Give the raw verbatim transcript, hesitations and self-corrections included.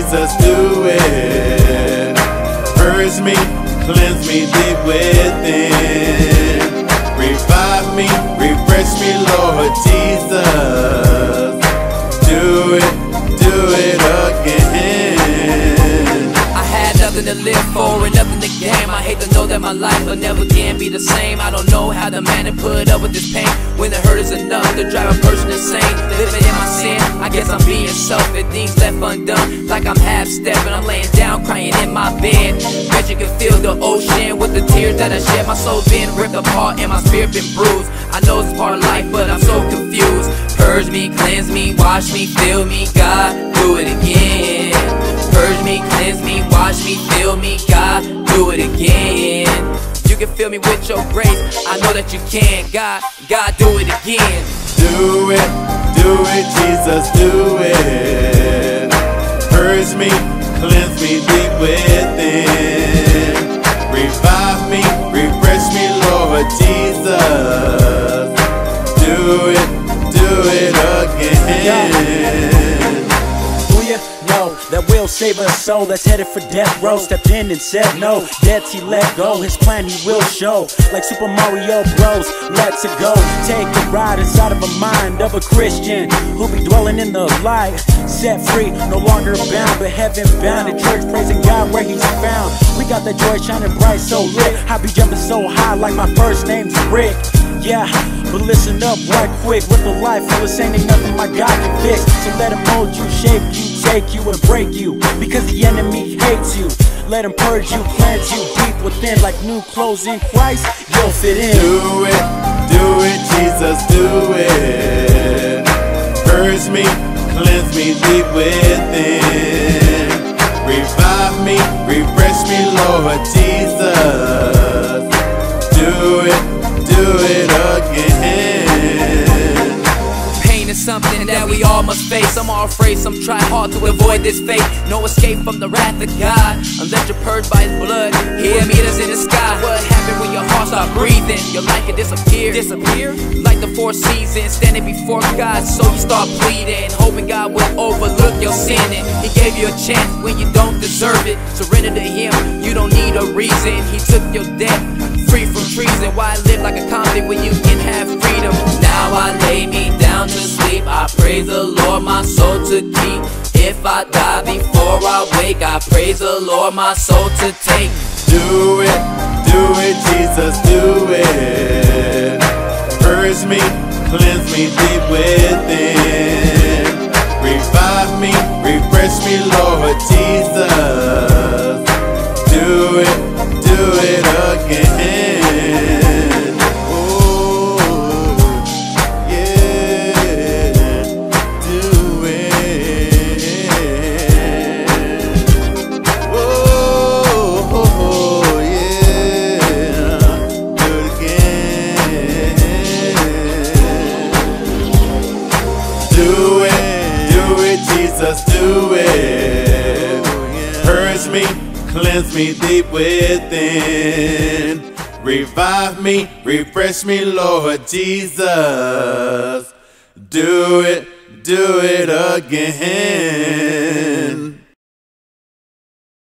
Jesus, do it. Purge me, cleanse me deep within. Revive me, refresh me, Lord Jesus. Do it, do it again. I had nothing to live for and nothing to gain. I hate to know that my life will never again be the same. I don't know how to man and put up with this pain when the hurt is enough to drive a person insane. Living in my sin, I guess I'm being selfish. Things left undone, like I'm half-stepping. I'm laying down, crying in my bed. Bet you can feel the ocean with the tears that I shed. My soul been ripped apart and my spirit been bruised. I know it's part of life, but I'm so confused. Purge me, cleanse me, wash me, fill me, God, do it again. Purge me, cleanse me, wash me, fill me, God, do it again. You can fill me with your grace, I know that you can. God, God, do it again. Do it, do it, Jesus, do it. Purge me, cleanse me deep within. Revive me, refresh me, Lord Jesus. Do it, do it again. That will save a soul that's headed for death row. Stepped in and said no, debts he let go. His plan he will show, like Super Mario Bros. Let's go, take a ride inside of a mind of a Christian who be dwelling in the light. Set free, no longer bound, but heaven bound. In church praising God where he's found. We got that joy shining bright, so lit. I be jumping so high like my first name's Rick. Yeah, but listen up right quick. With a life full of sin, ain't nothing my God can fix. So let him mold you, shape you, take you and break you, because the enemy hates you. Let him purge you, cleanse you deep within. Like new clothes in Christ, you'll fit in. Do it, do it, Jesus, do it. Purge me, cleanse me deep within. Revive me, refresh me, Lord Jesus. Do it, do it again. Pain is something that we all must face. Some are afraid, some try hard to avoid this fate. No escape from the wrath of God unless you're purged by his blood. He'll meet us in the sky. What happened when your heart start breathing? Your life can disappear, disappear like the four seasons, standing before God. So you start pleading, hoping God will overlook your sinning. He gave you a chance when you don't deserve it. Surrender to him, you don't need a reason. He took your debt, free from treason. Why live like a convict when you can have freedom? Now I lay me down to sleep, I praise the Lord, my soul to keep. If I die before I wake, I praise the Lord, my soul to take. Do it, do it, Jesus, do it. Purge me, cleanse me deep within. Revive me, refresh me, Lord Jesus. Do it, do it again. Do it, do it, Jesus, do it. Purge me, cleanse me deep within. Revive me, refresh me, Lord Jesus. Do it, do it again.